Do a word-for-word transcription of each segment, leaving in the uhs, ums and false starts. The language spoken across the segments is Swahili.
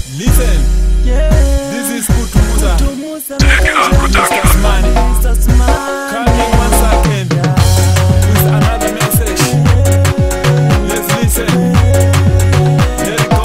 Listen, yeah. This is Kutumuza, Teka Production. Coming one second with another message. Let's listen. Let it go.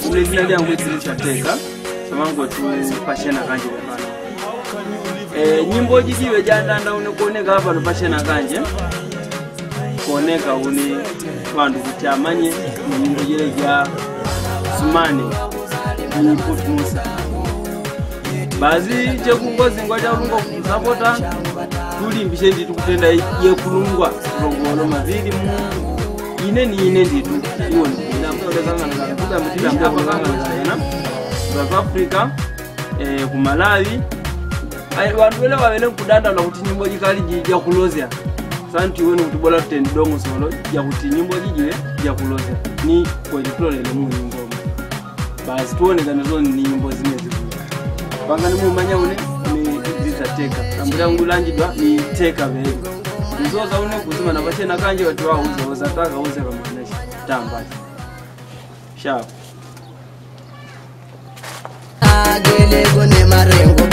ulezina lyangu Mr Teka samango tu pashe nacanje bana eh nyimbo jijiwe jandanda unokuoneka hapa no pashe nacanje kuoneka uni bantu kuti amanye nyimbo jile ja sumane ni kutumusa bazi je kungozi ngwaja urungo kusapota tuli mbishe nditu kutenda ye kulungwa rongolo mavili mu ine ni ine nditu iwo ni na kwa kanga ngala kuda mutila mbya kwa kanga ngala South Africa eh ku Malawi ai bantu wale wabele kudanda na kuti nyimbo jikali jija kulozya santi wenu kutubola tendi dongo solo ya kuti nyimbo jijiwe ya kulozya ni kwa jiplole le mu nyimbo basi tuone kana zo ni nyimbo zine ziku bangani mu manya une ni Mr Teka ambira ngulanjidwa ni Teka vele nzoza une kuzima na pashe nacanje watu wao uzo zataka uze kama manashi tamba sharp agele gone marengo